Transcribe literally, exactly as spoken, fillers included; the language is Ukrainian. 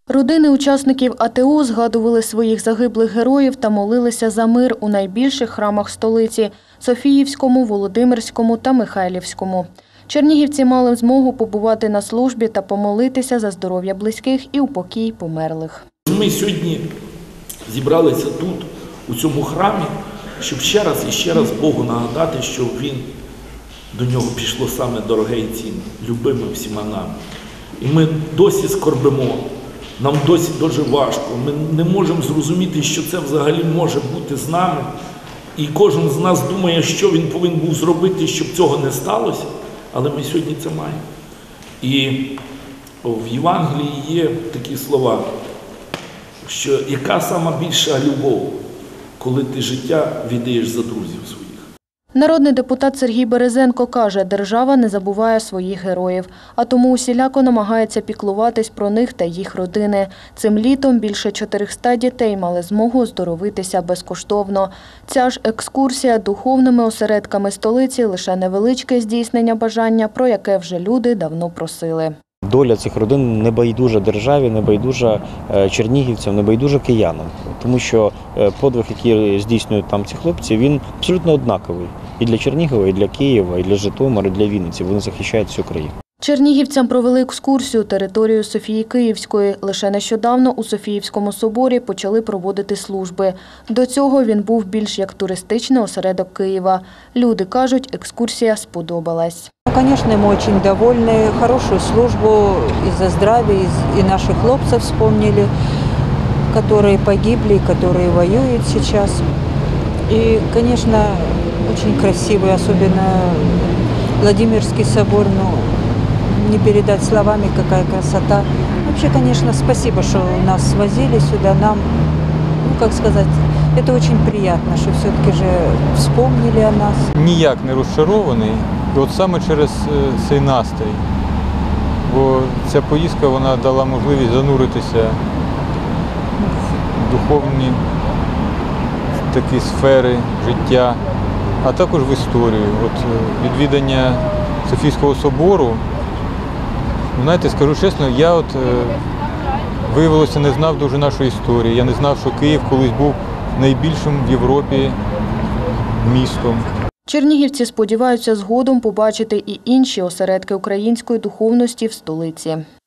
Родини учасників А Те О згадували своїх загиблих героїв та молилися за мир у найбільших храмах столиці – Софіївському, Володимирському та Михайлівському. Чернігівці мали змогу побувати на службі та помолитися за здоров'я близьких і упокій померлих. Ми сьогодні зібралися тут, у цьому храмі, щоб ще раз і ще раз Богу нагадати, що Він, до нього пішло саме дороге і цінне, любиме всіма нами. І ми досі скорбимо, нам досі дуже важко, ми не можемо зрозуміти, що це взагалі може бути з нами. І кожен з нас думає, що він повинен був зробити, щоб цього не сталося, але ми сьогодні це маємо. І в Євангелії є такі слова, що яка сама більша любов, коли ти життя віддаєш за друзів своїх. Народний депутат Сергій Березенко каже, держава не забуває своїх героїв, а тому усіляко намагається піклуватись про них та їх родини. Цим літом більше чотириста дітей мали змогу оздоровитися безкоштовно. Ця ж екскурсія духовними осередками столиці – лише невеличке здійснення бажання, про яке вже люди давно просили. Доля цих родин не байдужа державі, не байдужа чернігівцям, не байдужа киянам. Тому що подвиг, який здійснюють там ці хлопці, він абсолютно однаковий. І для Чернігова, і для Києва, і для Житомира, і для Вінниці. Вони захищають всю країну. Чернігівцям провели екскурсію територією Софії Київської. Лише нещодавно у Софіївському соборі почали проводити служби. До цього він був більш як туристичний осередок Києва. Люди кажуть, екскурсія сподобалась. Конечно, мы очень довольны. Хорошую службу и за здравие, и наших хлопцев вспомнили, которые погибли, которые воюют сейчас. И, конечно, очень красивый, особенно Владимирский собор, ну, не передать словами, какая красота. Вообще, конечно, спасибо, что нас свозили сюда. Нам, ну, как сказать, это очень приятно, что все-таки же вспомнили о нас. Ніяк не розчарований. І от саме через цей настрій, бо ця поїздка вона дала можливість зануритися в духовні такі сфери життя, а також в історію. От відвідання Софійського собору, знаєте, скажу чесно, я от виявилося не знав дуже нашої історії. Я не знав, що Київ колись був найбільшим в Європі містом. Чернігівці сподіваються згодом побачити і інші осередки української духовності в столиці.